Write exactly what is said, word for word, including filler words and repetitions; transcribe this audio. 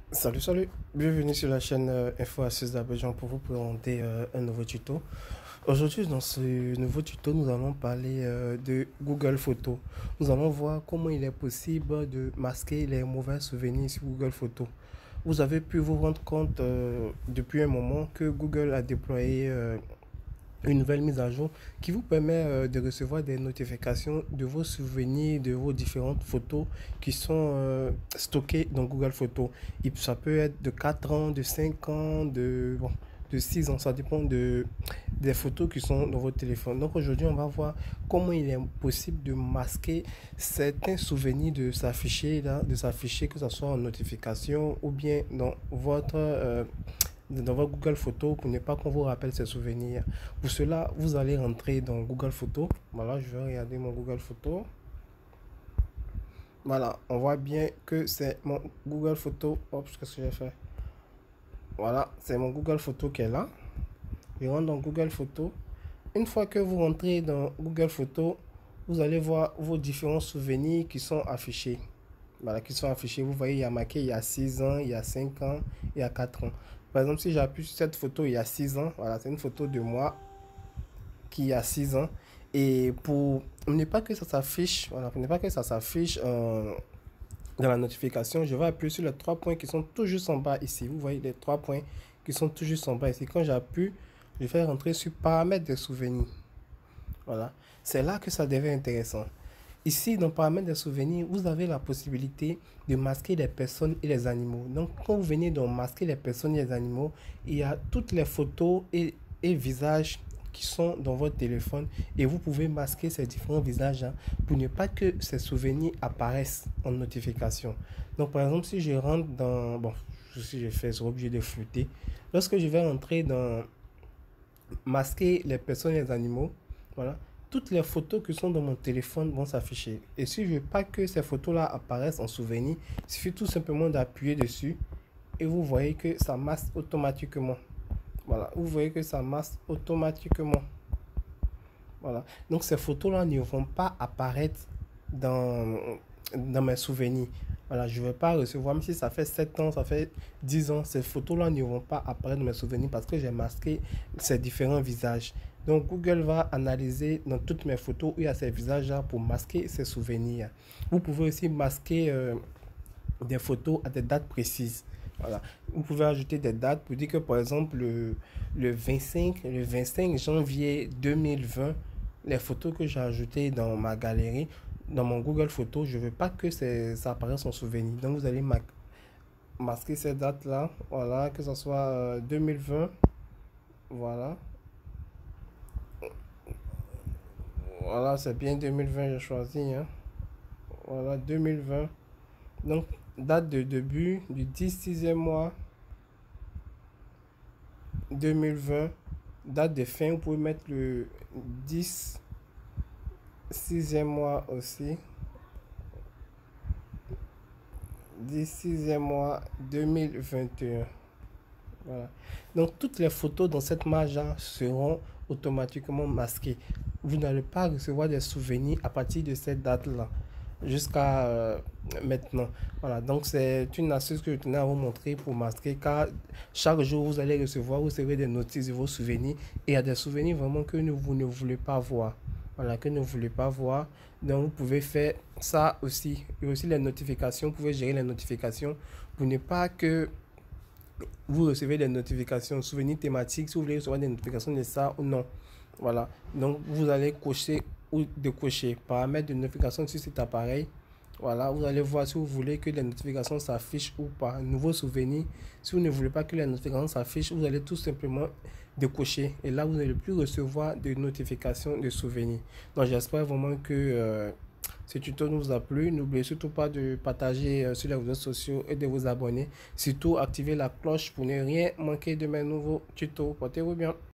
Salut, salut, bienvenue sur la chaîne euh, Info Astuces d'Abidjan pour vous présenter euh, un nouveau tuto. Aujourd'hui, dans ce nouveau tuto, nous allons parler euh, de Google Photos. Nous allons voir comment il est possible de masquer les mauvais souvenirs sur Google Photos. Vous avez pu vous rendre compte euh, depuis un moment que Google a déployé euh, une nouvelle mise à jour qui vous permet euh, de recevoir des notifications de vos souvenirs, de vos différentes photos qui sont euh, stockées dans Google Photos. Et ça peut être de quatre ans, de cinq ans, de, bon, de six ans, ça dépend de, des photos qui sont dans votre téléphone. Donc aujourd'hui, on va voir comment il est possible de masquer certains souvenirs de s'afficher, là, de s'afficher, que ce soit en notification ou bien dans votre euh, dans votre Google Photos pour ne pas qu'on vous rappelle ces souvenirs. Pour cela, vous allez rentrer dans Google Photos. Voilà, je vais regarder mon Google Photos. Voilà, on voit bien que c'est mon Google Photos. Hop, qu'est-ce que j'ai fait? Voilà, c'est mon Google Photos qui est là. Je rentre dans Google Photos. Une fois que vous rentrez dans Google Photos, vous allez voir vos différents souvenirs qui sont affichés. Voilà, qui sont affichés. Vous voyez, il y a marqué il y a six ans, il y a cinq ans, il y a quatre ans. Par exemple, si j'appuie sur cette photo il y a six ans, voilà, c'est une photo de moi qui a six ans. Et pour ne pas que ça s'affiche, voilà, pour ne pas que ça s'affiche euh, dans la notification, je vais appuyer sur les trois points qui sont tout juste en bas ici. Vous voyez les trois points qui sont tout juste en bas ici. Quand j'appuie, je vais rentrer sur paramètres des souvenirs. Voilà, c'est là que ça devient intéressant. Ici, dans paramètres des souvenirs, vous avez la possibilité de masquer les personnes et les animaux. Donc, quand vous venez de masquer les personnes et les animaux, il y a toutes les photos et, et visages qui sont dans votre téléphone et vous pouvez masquer ces différents visages hein, pour ne pas que ces souvenirs apparaissent en notification. Donc, par exemple, si je rentre dans... Bon, si je fais, je serai obligé de flouter. Lorsque je vais rentrer dans masquer les personnes et les animaux, voilà, toutes les photos qui sont dans mon téléphone vont s'afficher. Et si je veux pas que ces photos-là apparaissent en souvenir, il suffit tout simplement d'appuyer dessus et vous voyez que ça masque automatiquement. Voilà, vous voyez que ça masque automatiquement. Voilà, donc ces photos-là ne vont pas apparaître dans, dans mes souvenirs. Voilà, je ne vais pas recevoir, même si ça fait sept ans, ça fait dix ans, ces photos-là ne vont pas apparaître dans mes souvenirs parce que j'ai masqué ces différents visages. Donc Google va analyser dans toutes mes photos où il y a ces visages-là pour masquer ces souvenirs. Vous pouvez aussi masquer euh, des photos à des dates précises. Voilà. Vous pouvez ajouter des dates pour dire que par exemple le, le vingt-cinq, le vingt-cinq janvier deux mille vingt, les photos que j'ai ajoutées dans ma galerie, dans mon Google Photos, je ne veux pas que ça apparaisse en souvenir. Donc vous allez ma masquer ces dates-là, voilà, que ce soit euh, deux mille vingt, voilà. Voilà, c'est bien deux mille vingt, j'ai choisi. Hein. Voilà, deux mille vingt. Donc, date de début du dix sixième mois deux mille vingt. Date de fin, vous pouvez mettre le dix sixième mois aussi. dix sixième mois deux mille vingt et un. Voilà. Donc, toutes les photos dans cette marge seront automatiquement masquées. Vous n'allez pas recevoir des souvenirs à partir de cette date-là jusqu'à euh, maintenant. Voilà, donc c'est une astuce que je tenais à vous montrer pour masquer car chaque jour vous allez recevoir, vous recevez des notices de vos souvenirs et il y a des souvenirs vraiment que vous ne voulez pas voir. Voilà, que ne voulez pas voir. Donc vous pouvez faire ça aussi. Et aussi les notifications, vous pouvez gérer les notifications pour ne pas que vous recevez des notifications, souvenirs thématiques, si vous voulez recevoir des notifications de ça ou non. Voilà, donc vous allez cocher ou décocher paramètres de notification sur cet appareil. Voilà, vous allez voir si vous voulez que les notifications s'affichent ou pas. Nouveau souvenir, si vous ne voulez pas que les notifications s'affichent, vous allez tout simplement décocher. Et là, vous n'allez plus recevoir de notifications de souvenirs. Donc, j'espère vraiment que euh, ce tuto nous a plu. N'oubliez surtout pas de partager euh, sur les réseaux sociaux et de vous abonner. Surtout, activez la cloche pour ne rien manquer de mes nouveaux tutos. Portez-vous bien.